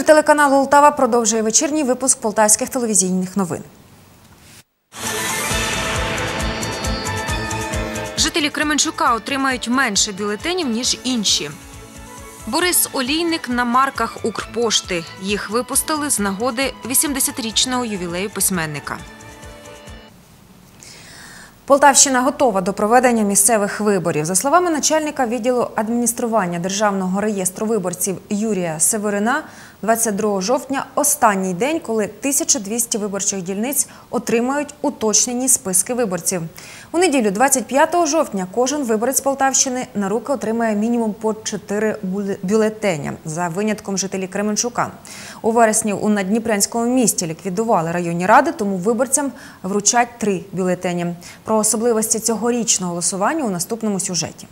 Ефір телеканалу «Полтава» продовжує вечірній випуск полтавських телевізійних новин. Жителі Кременчука отримають менше бюлетенів, ніж інші. Борис Олійник на марках Укрпошти. Їх випустили з нагоди 80-річного ювілею письменника. Полтавщина готова до проведення місцевих виборів. За словами начальника відділу адміністрування Державного реєстру виборців Юрія Северина, 22 жовтня – останній день, коли 1200 виборчих дільниць отримають уточнені списки виборців. У неділю, 25 жовтня, кожен виборець Полтавщини на руки отримає мінімум по 4 бюлетеня, за винятком жителів Кременчука. У вересні у наддніпрянському місті ліквідували районні ради, тому виборцям вручать 3 бюлетені. Про особливості цьогорічного голосування у наступному сюжеті.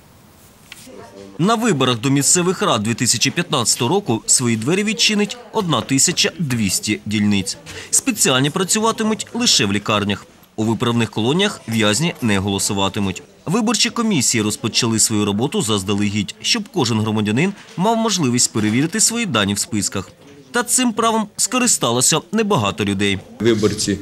На виборах до місцевих рад 2015 року свої двері відчинить 1200 дільниць. Спеціальні працюватимуть лише в лікарнях. У виправних колоніях в'язні не голосуватимуть. Виборчі комісії розпочали свою роботу заздалегідь, щоб кожен громадянин мав можливість перевірити свої дані в списках. Та цим правом скористалося небагато людей. Виборці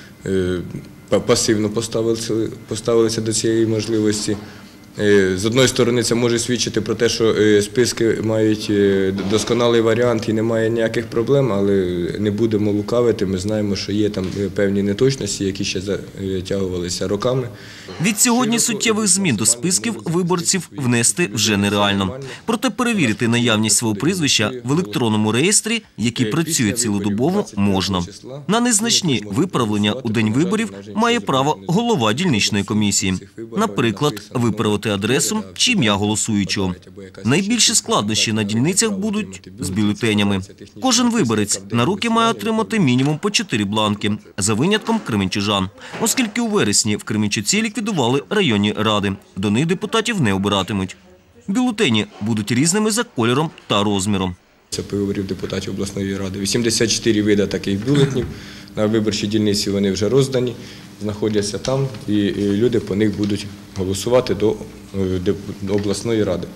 пасивно поставилися до цієї можливості. З однієї сторони, це може свідчити про те, що списки мають досконалий варіант і немає ніяких проблем, але не будемо лукавити, ми знаємо, що є там певні неточності, які ще затягувалися роками. Від сьогодні суттєвих змін до списків виборців внести вже нереально. Проте перевірити наявність свого прізвища в електронному реєстрі, який працює цілодобово, можна. На незначні виправлення у день виборів має право голова дільничної комісії. Наприклад, виправити адресу чи ім'я голосуючого. Найбільші складнощі на дільницях будуть з бюлетенями. Кожен виборець на руки має отримати мінімум по 4 бланки, за винятком кременчужан. Оскільки у вересні в Кременчуці ліквідували районні ради, до них депутатів не обиратимуть. Бюлетені будуть різними за кольором та розміром. Це по виборів депутатів обласної ради. 84 види таких бюлетенів. На виборчій дільниці вони вже роздані, знаходяться там, і люди по них будуть голосувати до обласної ради.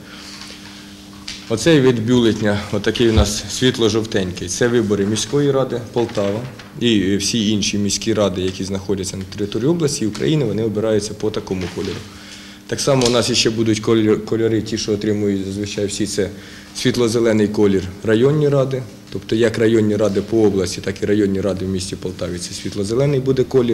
Оцей вид бюлетня, отакий у нас світло-жовтенький, це вибори міської ради Полтава і всі інші міські ради, які знаходяться на території області і України, вони обираються по такому кольору. Так само у нас ще будуть кольори, ті, що отримують зазвичай всі, це світло-зелений колір районні ради, тобто як районні ради по області, так і районні ради в місті Полтаві, це світло-зелений буде колір.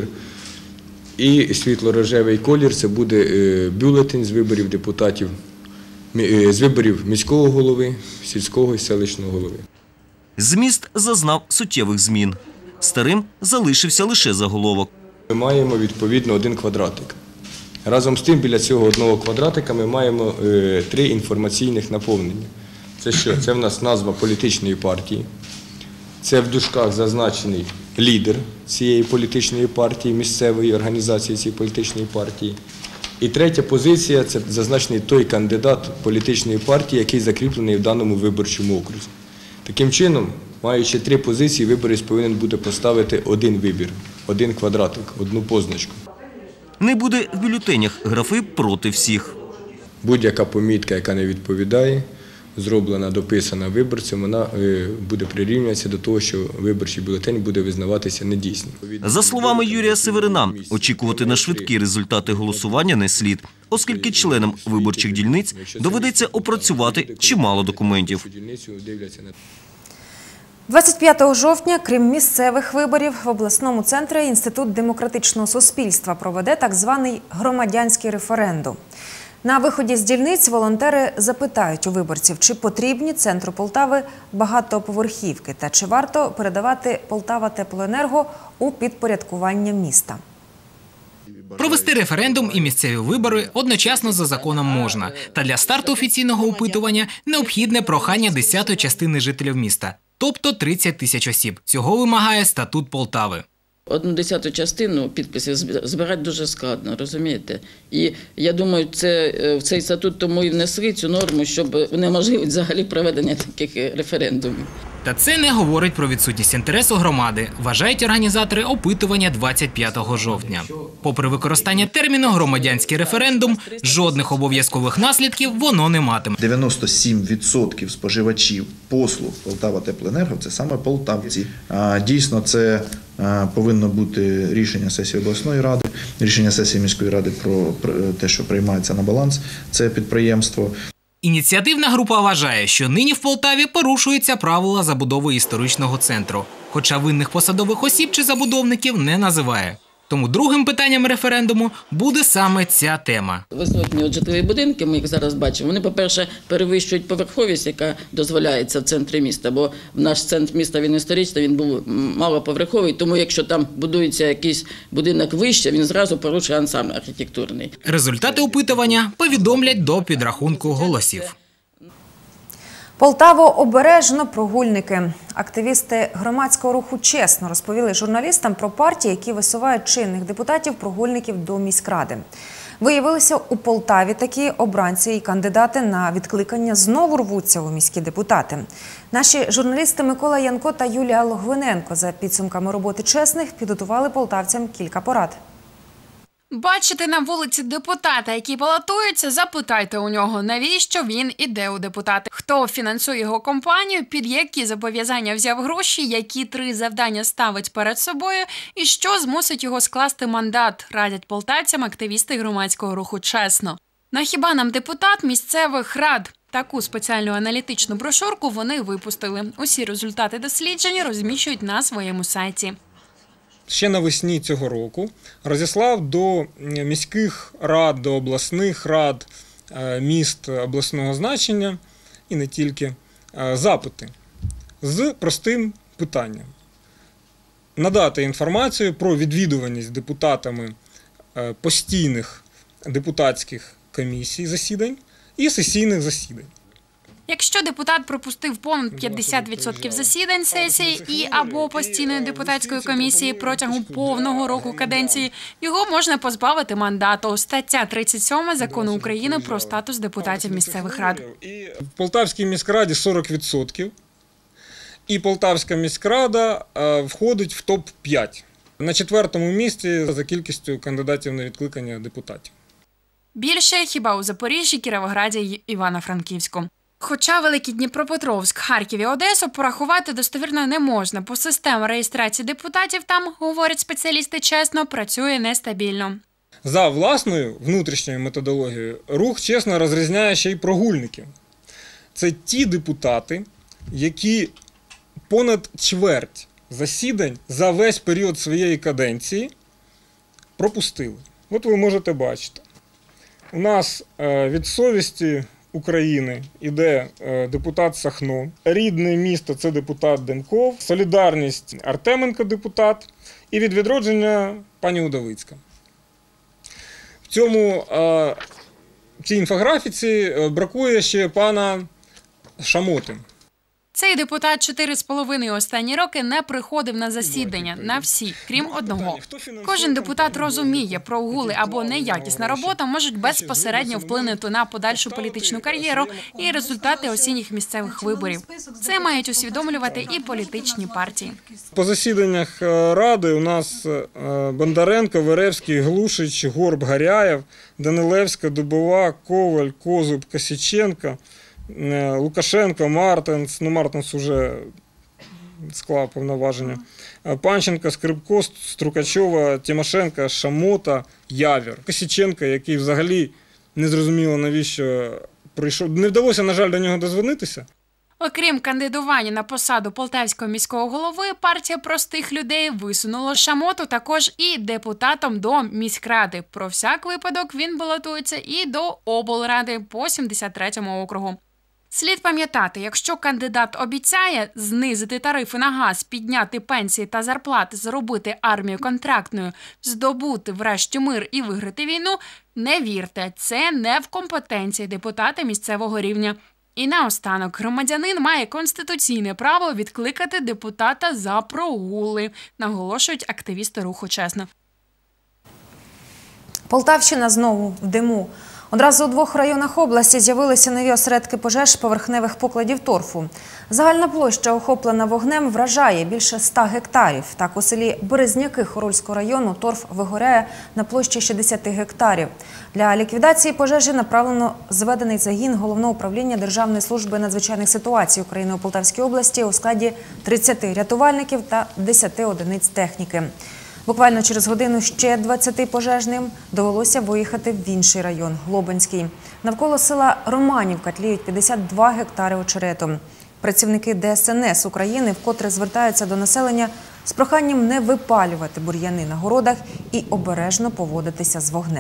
І світло-рожевий колір – це буде бюлетень з виборів депутатів, з виборів міського голови, сільського і селищного голови. Зміст зазнав суттєвих змін. Старим залишився лише заголовок. Ми маємо відповідно 1 квадратик. Разом з тим, біля цього 1 квадратика ми маємо 3 інформаційних наповнення. Це що? Це в нас назва політичної партії. Це в дужках зазначений лідер цієї політичної партії, місцевої організації цієї політичної партії. І третя позиція – це зазначений той кандидат політичної партії, який закріплений в даному виборчому окрузі. Таким чином, маючи 3 позиції, виборець повинен буде поставити 1 вибір, 1 квадратик, 1 позначку. Не буде в бюлетенях графи «проти всіх». Будь-яка помітка, яка не відповідає, зроблена, дописана виборцем, вона буде прирівнюватися до того, що виборчий бюлетень буде визнаватися недійсним. За словами Юрія Северина, очікувати на швидкі результати голосування не слід, оскільки членам виборчих дільниць доведеться опрацювати чимало документів. 25 жовтня, крім місцевих виборів, в обласному центрі Інститут демократичного суспільства проведе так званий громадянський референдум. На виході з дільниць волонтери запитають у виборців, чи потрібні центру Полтави багатоповерхівки та чи варто передавати Полтава-Теплоенерго у підпорядкування міста. Провести референдум і місцеві вибори одночасно за законом можна. Та для старту офіційного опитування необхідне прохання 10-ї частини жителів міста, тобто 30 тисяч осіб. Цього вимагає статут Полтави. 1/10 частину підписів збирати дуже складно, розумієте? І я думаю, в цей статут тому і внесли цю норму, щоб унеможливити взагалі проведення таких референдумів. Та це не говорить про відсутність інтересу громади, вважають організатори опитування 25 жовтня. Попри використання терміну «громадянський референдум», жодних обов'язкових наслідків воно не матиме. 97% споживачів послуг Полтава-Теплоенерго – це саме полтавці. Дійсно, це повинно бути рішення сесії обласної ради, рішення сесії міської ради про те, що приймається на баланс це підприємство. Ініціативна група вважає, що нині в Полтаві порушуються правила забудови історичного центру, хоча винних посадових осіб чи забудовників не називає. Тому другим питанням референдуму буде саме ця тема. Висотні житлові будинки, ми їх зараз бачимо, вони, по-перше, перевищують поверховість, яка дозволяється в центрі міста, бо в наш центр міста, він історичний, він був малоповерховий, тому якщо там будується якийсь будинок вище, він зразу порушує ансамбль архітектурний. Результати опитування повідомлять до підрахунку голосів. Полтаву обережно прогульники. Активісти громадського руху «Чесно» розповіли журналістам про партії, які висувають чинних депутатів-прогульників до міськради. Виявилося, у Полтаві такі обранці і кандидати на відкликання знову рвуться у міські депутати. Наші журналісти Микола Янко та Юлія Логвиненко за підсумками роботи «Чесних» підготували полтавцям кілька порад. Бачите на вулиці депутата, який балотується, запитайте у нього, навіщо він іде у депутати. Хто фінансує його компанію, під які зобов'язання взяв гроші, які 3 завдання ставить перед собою і що змусить його скласти мандат, радять полтавцям активісти громадського руху «Чесно». На хіба нам депутат місцевих рад? Таку спеціальну аналітичну брошурку вони випустили. Усі результати досліджень розміщують на своєму сайті. Ще навесні цього року розіслав до міських рад, до обласних рад, міст обласного значення і не тільки, запити з простим питанням. Надати інформацію про відвідуваність депутатами постійних депутатських комісій засідань і сесійних засідань. Якщо депутат пропустив понад 50% засідань сесії і або постійної депутатської комісії протягом повного року каденції, його можна позбавити мандату. Стаття 37 Закону України про статус депутатів місцевих рад. В Полтавській міськраді 40%, і Полтавська міськрада входить в топ-5. На 4-му місці за кількістю кандидатів на відкликання депутатів. Більше хіба у Запоріжжі, Кіровограді й Івано-Франківську. Хоча Великий Дніпропетровськ, Харків і Одесу порахувати достовірно не можна, бо система реєстрації депутатів там, говорять спеціалісти «Чесно», працює нестабільно. За власною внутрішньою методологією рух «Чесно» розрізняє ще й прогульників. Це ті депутати, які понад чверть засідань за весь період своєї каденції пропустили. От ви можете бачити. У нас від совісті України іде депутат Сахно, рідне місто – це депутат Денков, Солідарність – Артеменко депутат і від Відродження – пані Удовицька. В цій інфографіці бракує ще пана Шамоти. Цей депутат 4,5 останні роки не приходив на засідання, на всі, крім одного. Кожен депутат розуміє, прогули або неякісна робота можуть безпосередньо вплинути на подальшу політичну кар'єру і результати осінніх місцевих виборів. Це мають усвідомлювати і політичні партії. По засіданнях Ради у нас Бондаренко, Веревський, Глушич, Горб, Гаряєв, Данилевська, Дубова, Коваль, Козуб, Косіченко, Лукашенко, Мартинс, Мартинс уже склав повноваження, Панченко, Скрипко, Струкачова, Тимошенко, Шамота, Явір. Косіченко, який взагалі не зрозуміло навіщо прийшов. Не вдалося, на жаль, до нього дозвонитися. Окрім кандидування на посаду полтавського міського голови, партія простих людей висунула Шамоту також і депутатом до міськради. Про всяк випадок він балотується і до облради по 73-му округу. Слід пам'ятати, якщо кандидат обіцяє знизити тарифи на газ, підняти пенсії та зарплати, зробити армію контрактною, здобути врешті мир і виграти війну, не вірте, це не в компетенції депутата місцевого рівня. І наостанок, громадянин має конституційне право відкликати депутата за прогули, наголошують активісти руху «Чесно». Полтавщина знову в диму. Одразу у 2 районах області з'явилися нові осередки пожеж поверхневих покладів торфу. Загальна площа, охоплена вогнем, вражає більше 100 гектарів. Так, у селі Березняки Хорольського району торф вигоряє на площі 60 гектарів. Для ліквідації пожежі направлено зведений загін Головного управління Державної служби надзвичайних ситуацій України у Полтавській області у складі 30 рятувальників та 10 одиниць техніки. Буквально через годину ще 20 пожежним довелося виїхати в інший район – Глобинський. Навколо села Романівка тліють 52 гектари очерету. Працівники ДСНС України вкотре звертаються до населення з проханням не випалювати бур'яни на городах і обережно поводитися з вогнем.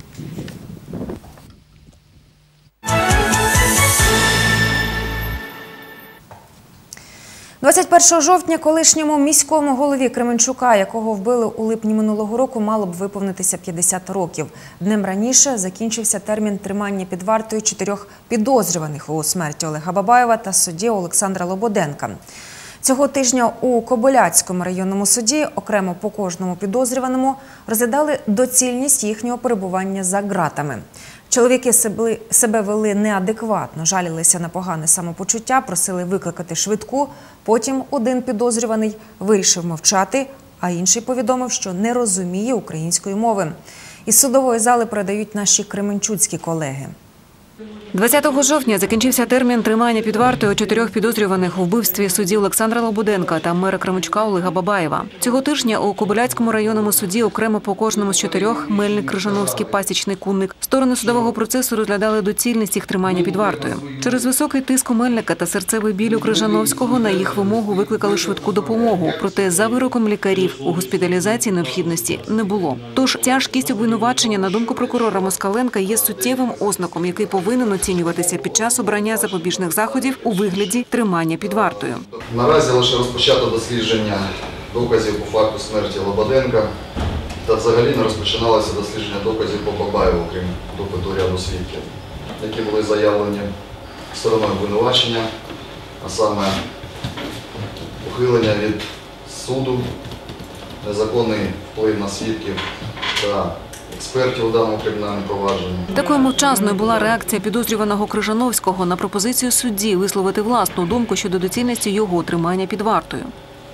21 жовтня колишньому міському голові Кременчука, якого вбили у липні минулого року, мало б виповнитися 50 років. Днем раніше закінчився термін тримання під вартою 4 підозрюваних у смерті Олега Бабаєва та судді Олександра Лободенка. Цього тижня у Кобиляцькому районному суді окремо по кожному підозрюваному розглядали доцільність їхнього перебування за ґратами. Чоловіки себе вели неадекватно, жалілися на погане самопочуття, просили викликати швидку. Потім один підозрюваний вирішив мовчати, а інший повідомив, що не розуміє української мови. Із судової зали передають наші кременчуцькі колеги. 20 жовтня закінчився термін тримання під вартою 4 підозрюваних у вбивстві судді Олександра Лободенка та мера Кременчука Олега Бабаєва. Цього тижня у Кобиляцькому районному суді окремо по кожному з 4 – Мельник, Крижановський, Пасічний, Кунник. Сторони судового процесу розглядали доцільність їх тримання під вартою. Через високий тиск у Мельника та серцевий біль у Крижановського на їх вимогу викликали швидку допомогу. Проте за вироком лікарів у госпіталізації необхідності не було. Тож тяжкість обвинувачення, на думку прокурора Москаленка, є суттєвим ознаком, який повинен оцінюватися під час обрання запобіжних заходів у вигляді тримання під вартою. Наразі лише розпочато дослідження доказів по факту смерті Лободенка та взагалі не розпочиналося дослідження доказів по Бабаєву, крім допиту ряду свідків, які були заявлені стороною обвинувачення, а саме ухилення від суду, незаконний вплив на свідків та експертів у даному кримінальному провадженні. Такою мовчазною була реакція підозрюваного Крижановського на пропозицію судді висловити власну думку щодо доцільності його тримання під вартою.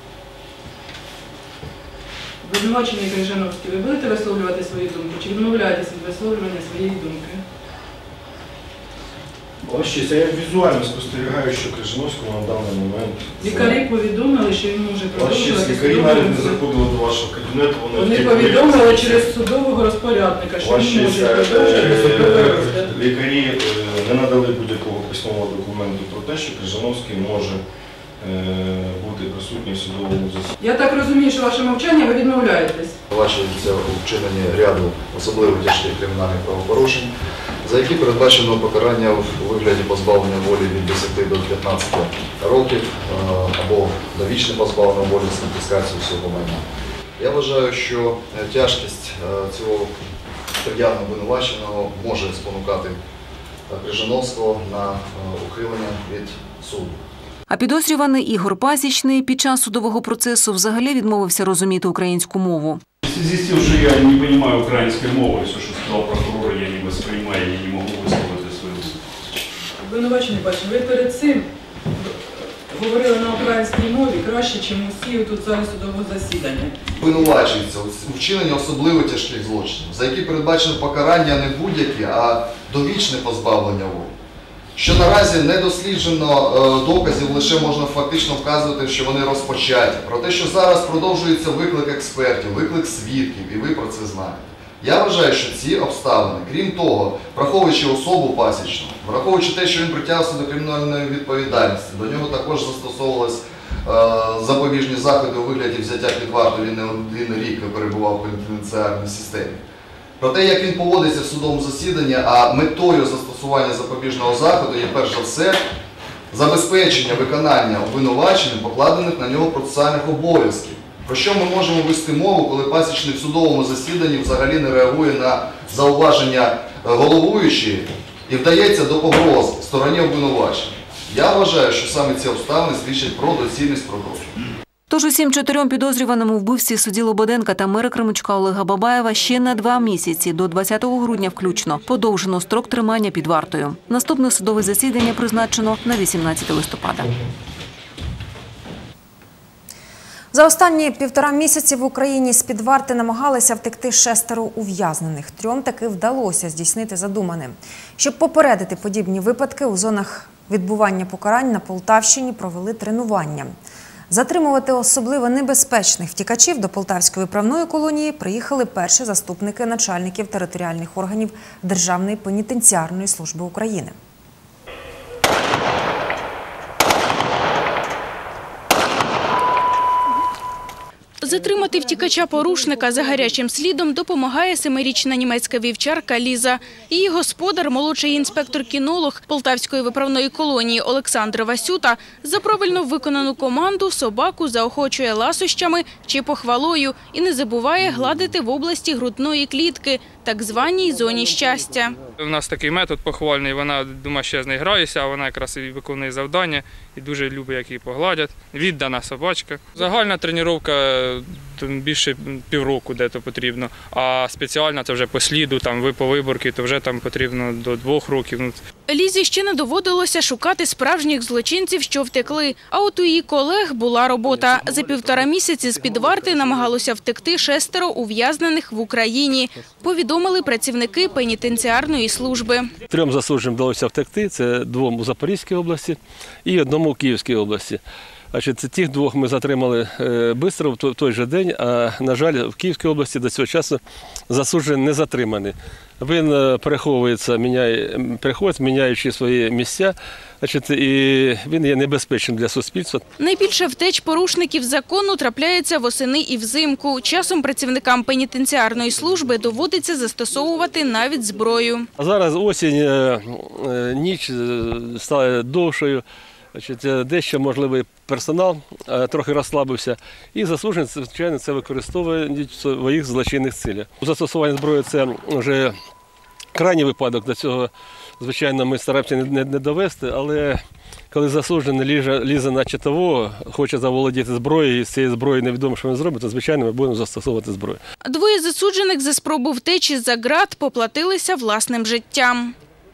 Обвинувачений Крижановський, ви будете висловлювати свою думку чи відмовляєтесь від висловлювання своєї думки? Ось, я візуально спостерігаю, що Крижановському на даний момент... Лікарі повідомили, що він може продовжувати лікарі навіть не заходили до вашого кабінету. Вони повідомили через судового розпорядника, що він може продовжувати. Лікарі не надали будь-якого письмового документу про те, що Крижановський може бути присутній в судовому засіданні. Я так розумію, що ваше мовчання, ви відмовляєтесь. Бачиться у вчиненні ряду особливо тяжких кримінальних правопорушень, за які передбачено покарання у вигляді позбавлення волі від 10 до 15 років або довічне позбавлення волі з конфіскацією всього майна. Я вважаю, що тяжкість цього пред'явно обвинуваченого може спонукати Крижановського на ухилення від суду. А підозрюваний Ігор Пасічний під час судового процесу взагалі відмовився розуміти українську мову. В связи с тем, что я не понимаю украинской мовы, все, что сказал прокурор, я не воспринимаю, я не могу высказать свою думку. Обвинувачений, бачу, ви перед цим говорили на українській мові краще, ніж усі тут в залі судового засідання. Обвинувачується у вчиненні особливо тяжких злочинів, за які передбачено покарання не будь-які, а довічне позбавлення волі. Що наразі не досліджено доказів, лише можна фактично вказувати, що вони розпочаті. Про те, що зараз продовжується виклик експертів, виклик свідків, і ви про це знаєте. Я вважаю, що ці обставини, крім того, враховуючи особу Пасічного, враховуючи те, що він притягався до кримінальної відповідальності, до нього також застосовувались запобіжні заходи у вигляді взяття під варту, він не один рік перебував в пенітенціарній системі. Про те, як він поводиться в судовому засіданні, а метою застосування запобіжного заходу є перш за все забезпечення виконання обвинуваченням покладених на нього процесуальних обов'язків. Про що ми можемо вести мову, коли Пасічний в судовому засіданні взагалі не реагує на зауваження головуючої і вдається до погроз стороні обвинувачення. Я вважаю, що саме ці обставини свідчать про доцільність продовження. Тож усім 4 підозрюваним у вбивстві судді Лободенка та мера Кременчука Олега Бабаєва ще на 2 місяці, до 20 грудня включно, подовжено строк тримання під вартою. Наступне судове засідання призначено на 18 листопада. За останні 1,5 місяці в Україні з-під варти намагалися втекти 6 ув'язнених. 3 таки вдалося здійснити задумане. Щоб попередити подібні випадки, у зонах відбування покарань на Полтавщині провели тренування. Затримувати особливо небезпечних втікачів до Полтавської виправної колонії приїхали перші заступники начальників територіальних органів Державної пенітенціарної служби України. Затримати втікача-порушника за гарячим слідом допомагає 7-річна німецька вівчарка Ліза. Її господар, молодший інспектор-кінолог Полтавської виправної колонії Олександр Васюта, за правильно виконану команду собаку заохочує ласощами чи похвалою і не забуває гладити в області грудної клітки, так званій зоні щастя. У нас такий метод похвальний, вона думає, що я з нею граюся, а вона якраз і виконує завдання і дуже любить, як її погладять. Віддана собачка. Загальна тренування більше півроку де-то потрібно, а спеціальна це вже по сліду, там по виборці, то вже там потрібно до 2 років. Лізі ще не доводилося шукати справжніх злочинців, що втекли. А от у її колег була робота. За 1,5 місяці з-під варти намагалося втекти 6 ув'язнених в Україні, повідомили працівники пенітенціарної служби. 3 засудженим вдалося втекти, це 2 у Запорізькій області і 1 у Київській області. Тих 2 ми затримали швидко в той же день, а, на жаль, в Київській області до цього часу засуджений не затриманий. Він переховується, міняючи свої місця, і він є небезпечним для суспільства. Найбільше втеч порушників закону трапляється восени і взимку. Часом працівникам пенітенціарної служби доводиться застосовувати навіть зброю. А зараз осінь, ніч стала довшою. Дещо, можливо, персонал трохи розслабився, і засуджені, звичайно, це використовують в своїх злочинних цілях. Застосування зброї – це вже крайній випадок, до цього, звичайно, ми стараємося не довести, але коли засуджений лізе на чотового, хоче заволодіти зброєю, і з цієї зброї невідомо, що він зробить, то, звичайно, ми будемо застосовувати зброю. 2 засуджених за спробу втечі з-за ґрат поплатилися власним життям.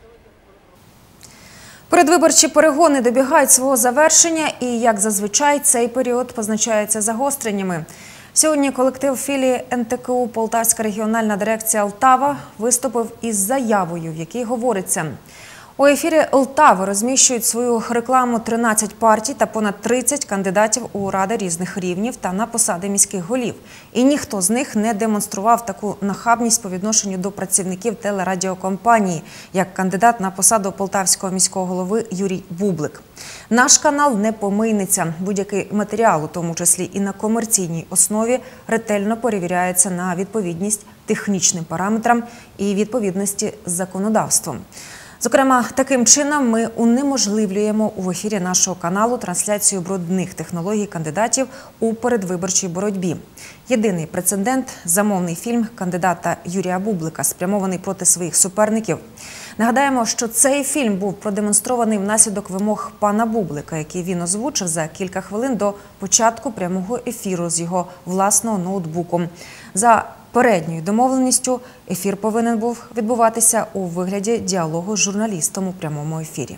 Передвиборчі перегони добігають свого завершення і, як зазвичай, цей період позначається загостреннями. Сьогодні колектив філії НТКУ «Полтавська регіональна дирекція Лтава» виступив із заявою, в якій говориться: у ефірі Лтави розміщують свою рекламу 13 партій та понад 30 кандидатів у ради різних рівнів та на посади міських голів. І ніхто з них не демонстрував таку нахабність по відношенню до працівників телерадіокомпанії, як кандидат на посаду полтавського міського голови Юрій Бублик. Наш канал не помийниця. Будь-який матеріал, у тому числі і на комерційній основі, ретельно перевіряється на відповідність технічним параметрам і відповідності з законодавством. Зокрема, таким чином ми унеможливлюємо у ефірі нашого каналу трансляцію брудних технологій кандидатів у передвиборчій боротьбі. Єдиний прецедент – замовний фільм кандидата Юрія Бублика, спрямований проти своїх суперників. Нагадаємо, що цей фільм був продемонстрований внаслідок вимог пана Бублика, які він озвучив за кілька хвилин до початку прямого ефіру з його власного ноутбуку. За передньою домовленістю ефір повинен був відбуватися у вигляді діалогу з журналістом у прямому ефірі.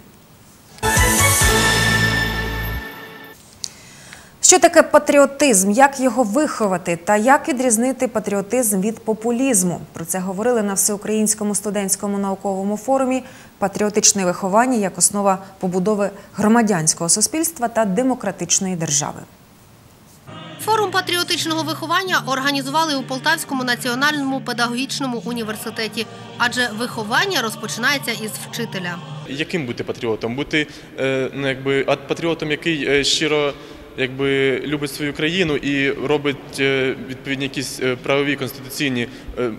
Що таке патріотизм, як його виховати та як відрізнити патріотизм від популізму? Про це говорили на Всеукраїнському студентському науковому форумі «Патріотичне виховання як основа побудови громадянського суспільства та демократичної держави». Форум патріотичного виховання організували у Полтавському національному педагогічному університеті, адже виховання розпочинається із вчителя. Яким бути патріотом? Бути патріотом, який щиро любить свою країну і робить відповідні якісь правові, конституційні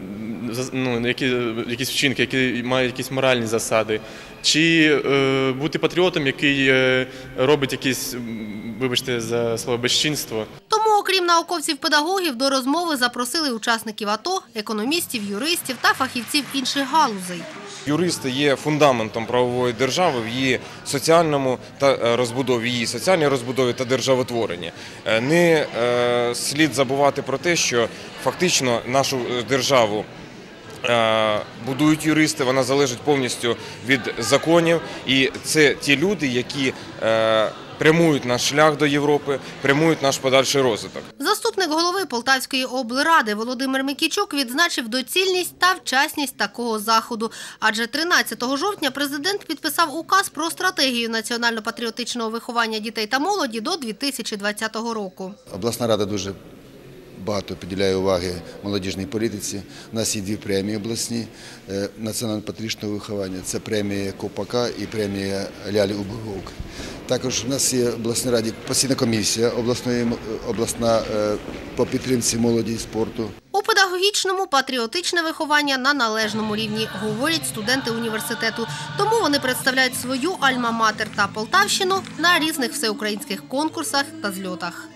якісь вчинки, які мають якісь моральні засади. Чи бути патріотом, який робить якісь, вибачте за слово, безчинство. Тому, окрім науковців-педагогів, до розмови запросили учасників АТО, економістів, юристів та фахівців інших галузей. Юристи є фундаментом правової держави в її соціальному та розбудові, її соціальній розбудові та державотворенні. Не слід забувати про те, що фактично нашу державу будують юристи, вона залежить повністю від законів, і це ті люди, які прямують наш шлях до Європи, прямують наш подальший розвиток. Заступник голови Полтавської облради Володимир Микійчук відзначив доцільність та вчасність такого заходу. Адже 13 жовтня президент підписав указ про стратегію національно-патріотичного виховання дітей та молоді до 2020 року. Обласна рада дуже багато приділяє уваги молодіжній політиці. У нас є 2 премії обласні національно-патріотичного виховання. Це премія Ковпака і премія Лялі Убуговки. Також у нас є в обласній раді постійна комісія обласна по підтримці молоді і спорту. У педагогічному патріотичне виховання на належному рівні, говорять студенти університету. Тому вони представляють свою альма-матер та Полтавщину на різних всеукраїнських конкурсах та зльотах.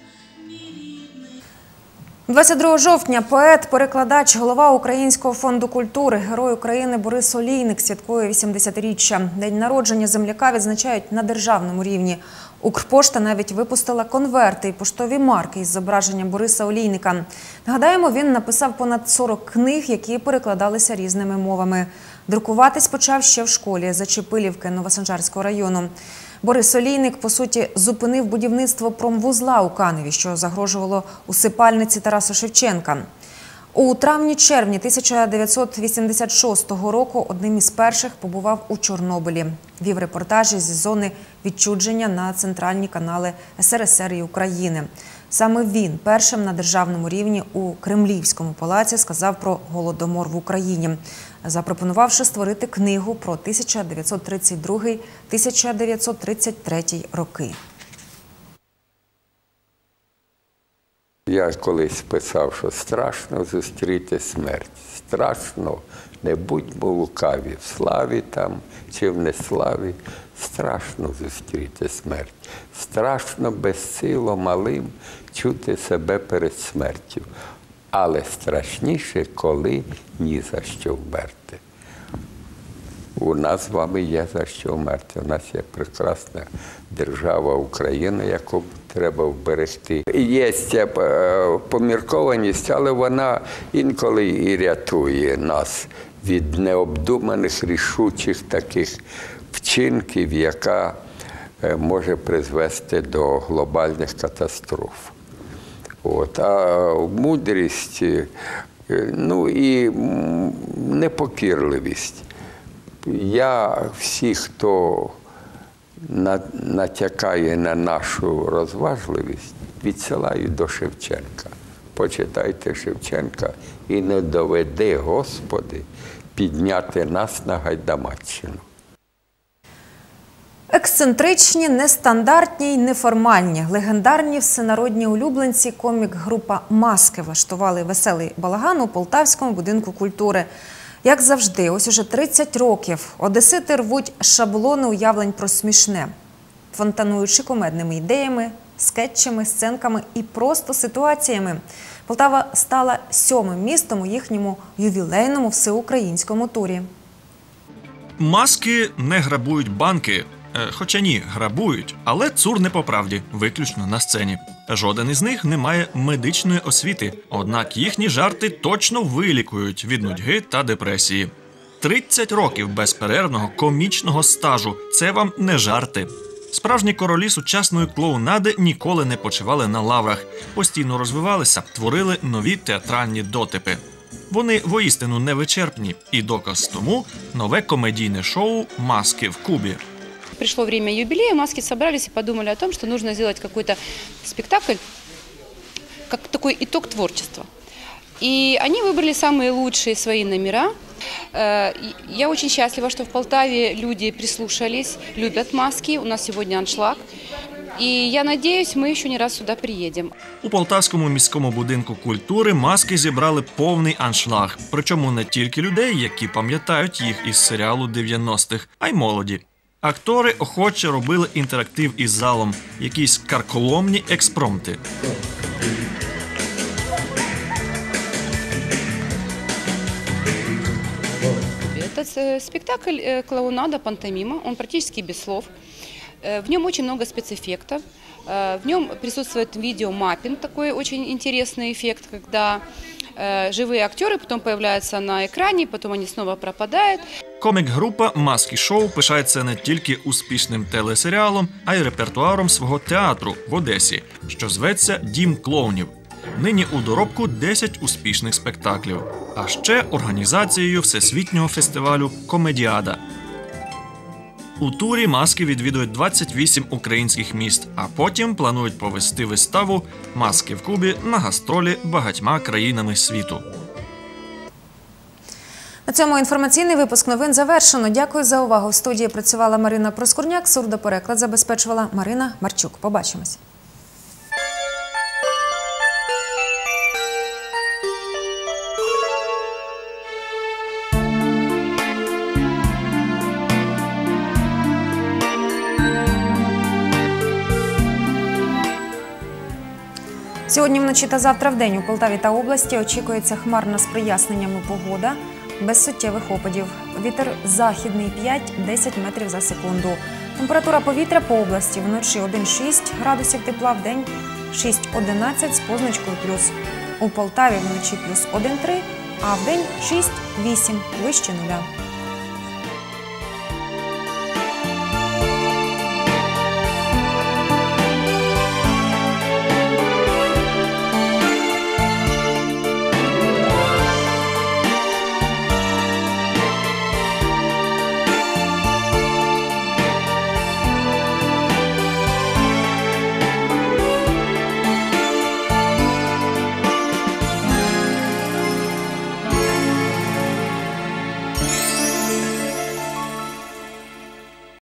22 жовтня поет, перекладач, голова Українського фонду культури, герой України Борис Олійник святкує 80-річчя. День народження земляка відзначають на державному рівні. Укрпошта навіть випустила конверти і поштові марки із зображенням Бориса Олійника. Нагадаємо, він написав понад 40 книг, які перекладалися різними мовами. Друкуватись почав ще в школі Зачепилівки Новосанжарського району. Борис Олійник, по суті, зупинив будівництво промвузла у Каневі, що загрожувало усипальниці Тараса Шевченка. У травні-червні 1986 року одним із перших побував у Чорнобилі. Вів репортажі зі зони відчуження на центральні канали СРСР і України. Саме він першим на державному рівні у Кремлівському палаці сказав про Голодомор в Україні, запропонувавши створити книгу про 1932-1933 роки. Я колись писав, що страшно зустріти смерть. Страшно, не будьмо лукаві, в славі там чи в неславі. Страшно зустріти смерть. Страшно безсило малим чути себе перед смертю. Але страшніше, коли ні за що вмерти. У нас з вами є за що вмерти. У нас є прекрасна держава Україна, яку треба вберегти. Є ця поміркованість, але вона інколи і рятує нас від необдуманих, рішучих таких вчинків, яка може призвести до глобальних катастроф. А мудрість, ну і непокірливість. Я всіх, хто натякає на нашу розважливість, відсилаю до Шевченка. Почитайте Шевченка і не доведи, Господи, підняти нас на Гайдамаччину. Ексцентричні, нестандартні й неформальні, легендарні всенародні улюбленці комік-група «Маски» влаштували веселий балаган у Полтавському будинку культури. Як завжди, ось уже 30 років одесити рвуть шаблони уявлень про смішне, фонтануючи кумедними ідеями, скетчами, сценками і просто ситуаціями. Полтава стала 7-мим містом у їхньому ювілейному всеукраїнському турі. Маски не грабують банки. Хоча ні, грабують, але цур не по правді, виключно на сцені. Жоден із них не має медичної освіти, однак їхні жарти точно вилікують від нудьги та депресії. 30 років безперервного комічного стажу – це вам не жарти. Справжні королі сучасної клоунади ніколи не почивали на лаврах, постійно розвивалися, творили нові театральні дотипи. Вони воістину невичерпні, і доказ тому – нове комедійне шоу «Маски в Кубі». Пришло время юбилея, маски собрались и подумали о том, что нужно сделать какой-то спектакль, как такой итог творчества. И они выбрали самые лучшие свои номера. Я очень счастлива, что в Полтаве люди прислушались, любят маски. У нас сегодня аншлаг. І я сподіваюся, ми ще не раз сюди приїдемо. У Полтавському міському будинку культури маски зібрали повний аншлаг. Причому не тільки людей, які пам'ятають їх із серіалу 90-х, а й молоді. Актори охоче робили інтерактив із залом, якісь карколомні експромти. Этот спектакль клоунада, пантомима, он практически без слов. В нем очень много спецэффектов. В нем присутствует видеомаппинг, такой очень интересный эффект, когда живые актеры потом появляются на экране, потом они снова пропадают. Комік-група «Маски Шоу» пишається не тільки успішним телесеріалом, а й репертуаром свого театру в Одесі, що зветься «Дім клоунів». Нині у доробку 10 успішних спектаклів, а ще організацією всесвітнього фестивалю «Комедіада». У турі маски відвідують 28 українських міст, а потім планують повести виставу «Маски в Кубі» на гастролі багатьма країнами світу. На цьому інформаційний випуск новин завершено. Дякую за увагу. В студії працювала Марина Проскурняк, сурдопереклад забезпечувала Марина Марчук. Побачимось. Сьогодні вночі та завтра вдень у Полтаві та області очікується хмарна з проясненнями погода, без суттєвих опадів. Вітер західний 5-10 метрів за секунду. Температура повітря по області вночі 1,6 градусів тепла, вдень 6-11 з позначкою плюс. У Полтаві вночі плюс 1,3, а вдень 6-8 вище нуля.